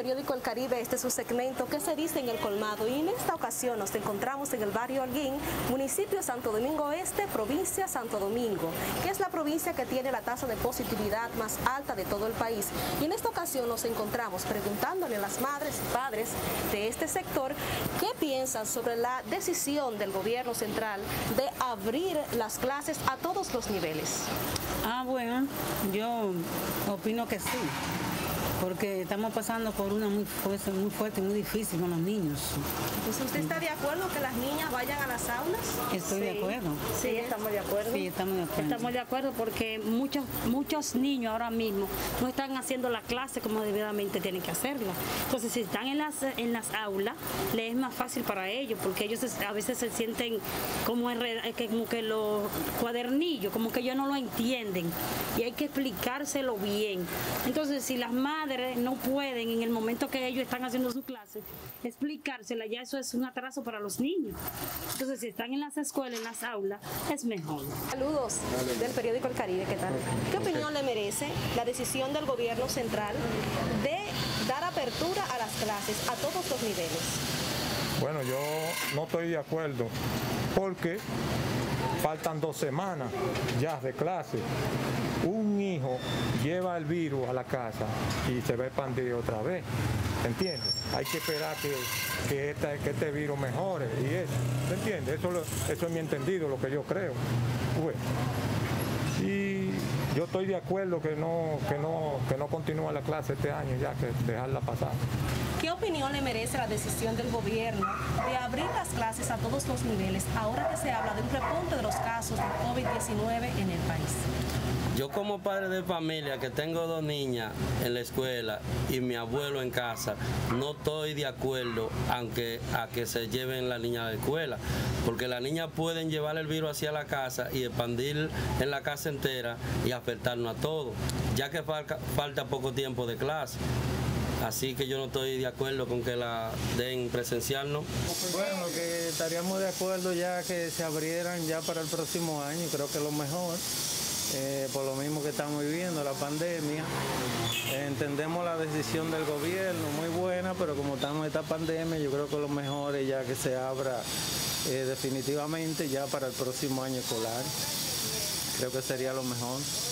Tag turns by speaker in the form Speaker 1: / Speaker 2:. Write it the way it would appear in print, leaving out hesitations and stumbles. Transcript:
Speaker 1: periódico El Caribe, este es su segmento ¿Qué se dice en el colmado? Y en esta ocasión nos encontramos en el barrio Holguín, municipio Santo Domingo Este, provincia Santo Domingo, que es la provincia que tiene la tasa de positividad más alta de todo el país. Y en esta ocasión nos encontramos preguntándole a las madres y padres de este sector qué piensan sobre la decisión del gobierno central de abrir las clases a todos los niveles.
Speaker 2: Bueno, yo opino que sí, porque estamos pasando por una muy fuerte, muy difícil con los niños.
Speaker 1: Entonces, ¿usted está de acuerdo que las niñas vayan a las aulas?
Speaker 2: Estoy de acuerdo.
Speaker 3: Sí, estamos de acuerdo.
Speaker 2: Sí, estamos de acuerdo.
Speaker 3: Estamos de acuerdo porque muchos niños ahora mismo no están haciendo la clase como debidamente tienen que hacerla. Entonces, si están en las aulas, les es más fácil para ellos, porque ellos a veces se sienten como que los cuadernillos, como que ellos no lo entienden y hay que explicárselo bien. Entonces, si las madres no pueden en el momento que ellos están haciendo su clase explicársela, ya eso es un atraso para los niños. Entonces, si están en las escuelas, en las aulas, es mejor.
Speaker 1: Saludos del periódico El Caribe, ¿qué tal? ¿Qué opinión le merece la decisión del gobierno central de dar apertura a las clases a todos los niveles?
Speaker 4: Bueno, yo no estoy de acuerdo porque faltan 2 semanas ya de clase. Un hijo lleva el virus a la casa y se va a expandir otra vez, ¿entiendes? Hay que esperar que este virus mejore y eso, ¿me entiendes? Eso es mi entendido, lo que yo creo. Pues, y yo estoy de acuerdo que no continúe la clase este año, ya que dejarla pasar.
Speaker 1: ¿Qué opinión le merece la decisión del gobierno de abrir las clases a todos los niveles, ahora que se habla de un repunte de los casos de COVID-19 en el país?
Speaker 5: Yo como padre de familia que tengo 2 niñas en la escuela y mi abuelo en casa, no estoy de acuerdo a que se lleven la niña a la escuela, porque las niñas pueden llevar el virus hacia la casa y expandir en la casa entera y afectarnos a todos, ya que falta poco tiempo de clase. Así que yo no estoy de acuerdo con que la den presencial, ¿no?
Speaker 6: Bueno, que estaríamos de acuerdo ya que se abrieran ya para el próximo año, creo que es lo mejor. Por lo mismo que estamos viviendo, la pandemia. Entendemos la decisión del gobierno, muy buena, pero como estamos en esta pandemia, yo creo que lo mejor es ya que se abra definitivamente ya para el próximo año escolar. Creo que sería lo mejor.